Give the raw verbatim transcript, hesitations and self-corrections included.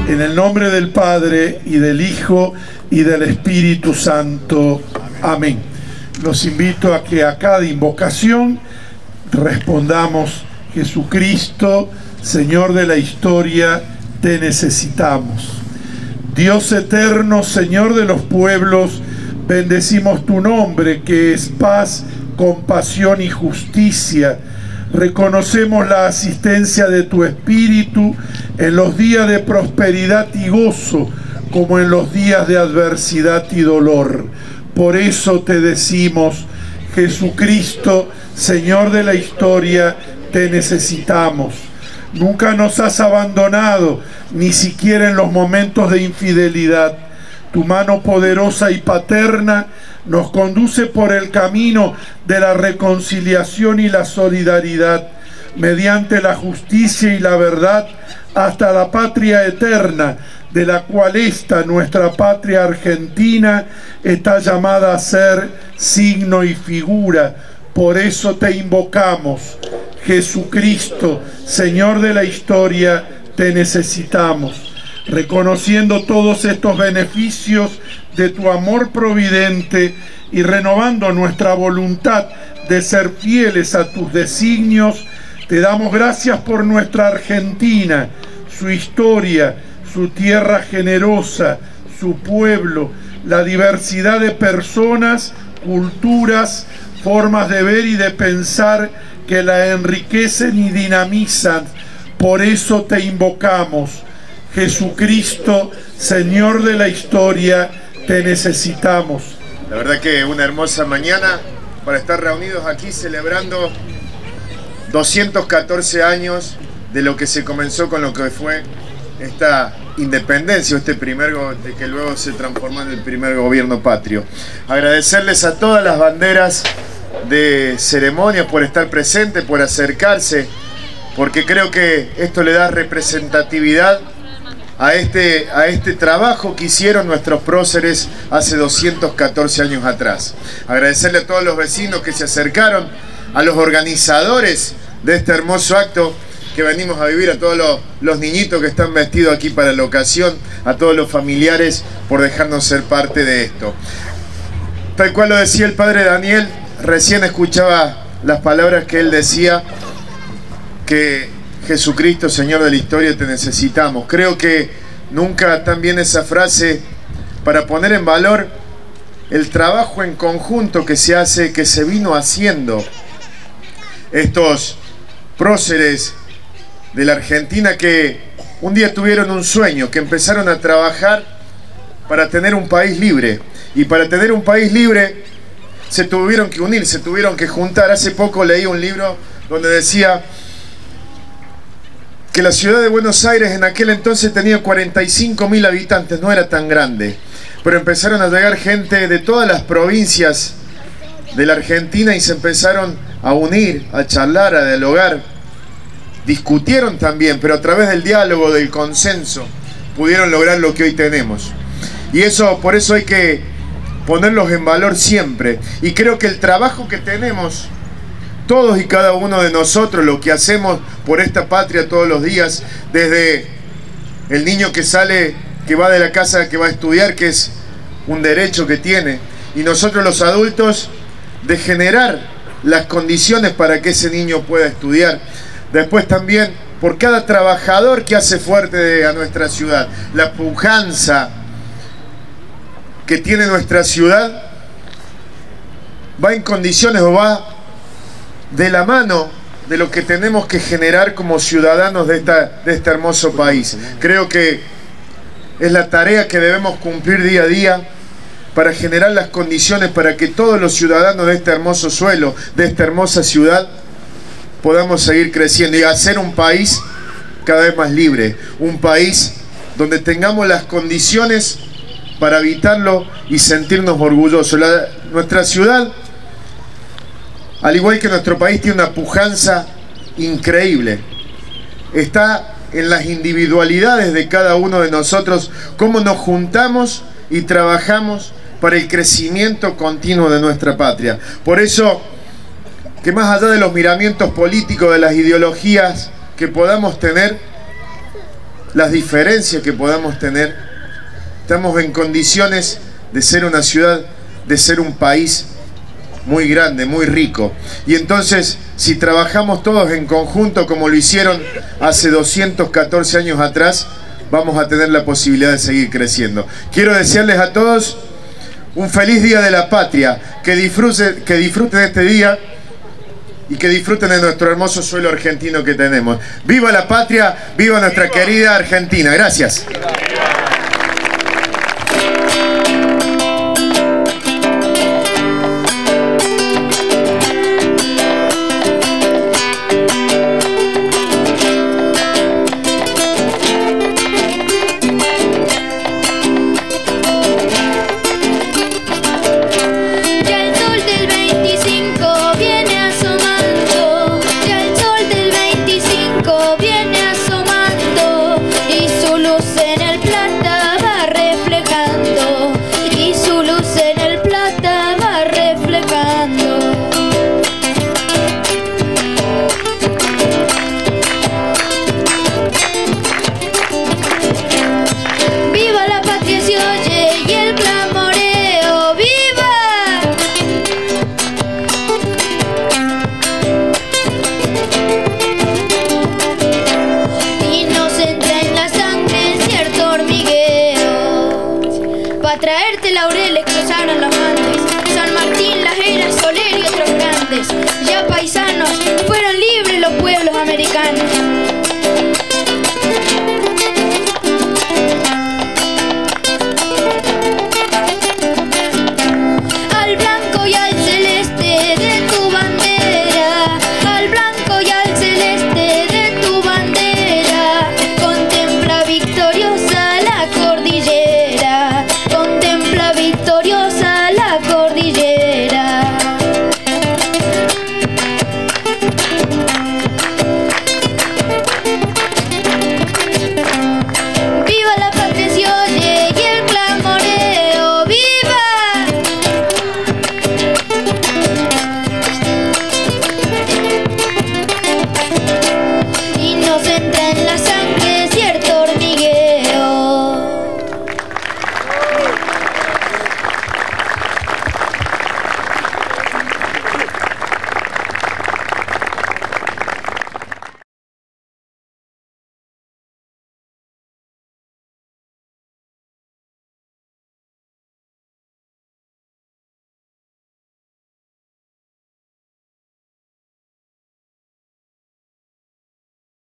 En el nombre del Padre, y del Hijo, y del Espíritu Santo. Amén. Los invito a que a cada invocación respondamos: Jesucristo, Señor de la historia, te necesitamos. Dios eterno, Señor de los pueblos, bendecimos tu nombre, que es paz, compasión y justicia. Reconocemos la asistencia de tu Espíritu en los días de prosperidad y gozo, como en los días de adversidad y dolor. Por eso te decimos: Jesucristo, Señor de la historia, te necesitamos. Nunca nos has abandonado, ni siquiera en los momentos de infidelidad. Tu mano poderosa y paterna nos conduce por el camino de la reconciliación y la solidaridad, mediante la justicia y la verdad, hasta la patria eterna, de la cual esta, nuestra patria argentina, está llamada a ser signo y figura. Por eso te invocamos: Jesucristo, Señor de la historia, te necesitamos. Reconociendo todos estos beneficios de tu amor providente y renovando nuestra voluntad de ser fieles a tus designios, te damos gracias por nuestra Argentina, su historia, su tierra generosa, su pueblo, la diversidad de personas, culturas, formas de ver y de pensar que la enriquecen y dinamizan. Por eso te invocamos: Jesucristo, Señor de la historia, te necesitamos. La verdad que una hermosa mañana para estar reunidos aquí celebrando doscientos catorce años de lo que se comenzó con lo que fue esta independencia, este primer de que luego se transformó en el primer gobierno patrio. Agradecerles a todas las banderas de ceremonia por estar presentes, por acercarse, porque creo que esto le da representatividad a este, a este trabajo que hicieron nuestros próceres hace doscientos catorce años atrás. Agradecerle a todos los vecinos que se acercaron, a los organizadores de este hermoso acto que venimos a vivir, a todos los, los niñitos que están vestidos aquí para la ocasión, a todos los familiares por dejarnos ser parte de esto. Tal cual lo decía el padre Daniel, recién escuchaba las palabras que él decía, que Jesucristo, Señor de la historia, te necesitamos. Creo que nunca tan bien esa frase para poner en valor el trabajo en conjunto que se hace, que se vino haciendo estos próceres de la Argentina, que un día tuvieron un sueño, que empezaron a trabajar para tener un país libre, y para tener un país libre se tuvieron que unir, se tuvieron que juntar. Hace poco leí un libro donde decía que la ciudad de Buenos Aires en aquel entonces tenía cuarenta y cinco mil habitantes, no era tan grande, pero empezaron a llegar gente de todas las provincias de la Argentina y se empezaron a unir, a charlar, a dialogar. Discutieron también, pero a través del diálogo, del consenso, pudieron lograr lo que hoy tenemos. Y eso, por eso hay que ponerlos en valor siempre. Y creo que el trabajo que tenemos todos y cada uno de nosotros, lo que hacemos por esta patria todos los días, desde el niño que sale, que va de la casa, que va a estudiar, que es un derecho que tiene, y nosotros los adultos, de generar las condiciones para que ese niño pueda estudiar. Después también por cada trabajador que hace fuerte a nuestra ciudad, la pujanza que tiene nuestra ciudad va en condiciones o va de la mano de lo que tenemos que generar como ciudadanos de, esta, de este hermoso país. Creo que es la tarea que debemos cumplir día a día para generar las condiciones para que todos los ciudadanos de este hermoso suelo, de esta hermosa ciudad, podamos seguir creciendo y hacer un país cada vez más libre, un país donde tengamos las condiciones para habitarlo y sentirnos orgullosos. La, nuestra ciudad, al igual que nuestro país, tiene una pujanza increíble. Está en las individualidades de cada uno de nosotros, cómo nos juntamos y trabajamos para el crecimiento continuo de nuestra patria. Por eso, que más allá de los miramientos políticos, de las ideologías que podamos tener, las diferencias que podamos tener, estamos en condiciones de ser una ciudad, de ser un país muy grande, muy rico. Y entonces, si trabajamos todos en conjunto como lo hicieron hace doscientos catorce años atrás, vamos a tener la posibilidad de seguir creciendo. Quiero desearles a todos un feliz Día de la Patria, que disfruten, que disfruten este día y que disfruten de nuestro hermoso suelo argentino que tenemos. ¡Viva la patria! ¡Viva nuestra querida Argentina! Gracias.